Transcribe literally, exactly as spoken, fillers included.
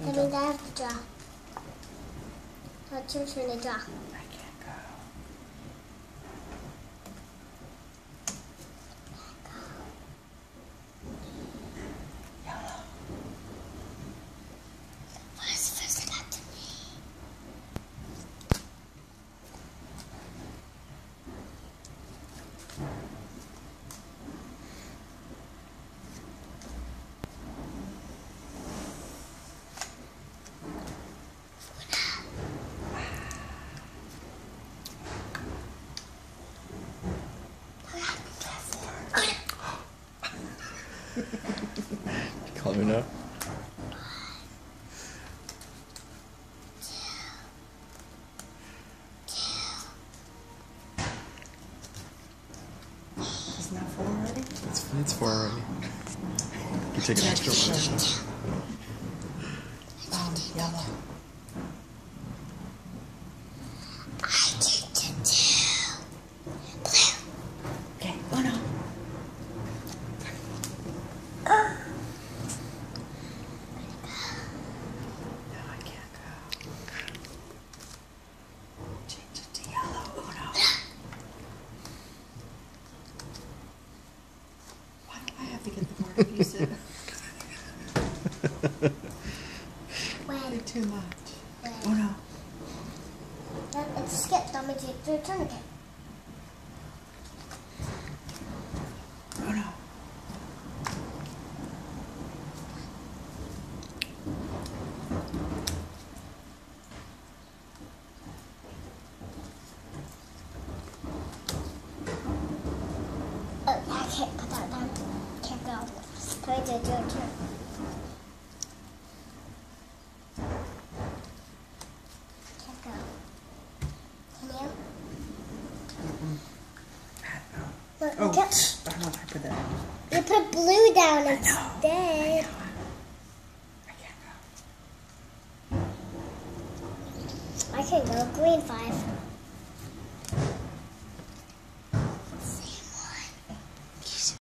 That means I have to draw. That's your turn to draw. I can't go. Yellow. What's first up to me? Call me now. Isn't that four already? It's, it's four already. You take an extra one. Um, yellow. I did to do. Blue. Okay, oh no. No, I can't go. Change it to yellow. Oh no. Why do I have to get the marker you said? When? Too much. When? Oh no. Then it's skipped. That means it's your turn again. Oh no. Oh, I can't put that down. Can't go. Try to do your turn. Can't go. Can you? Look, Oh, you, can't, I don't know if I put that in. you put blue down I know. instead. I can't go. I can go green five.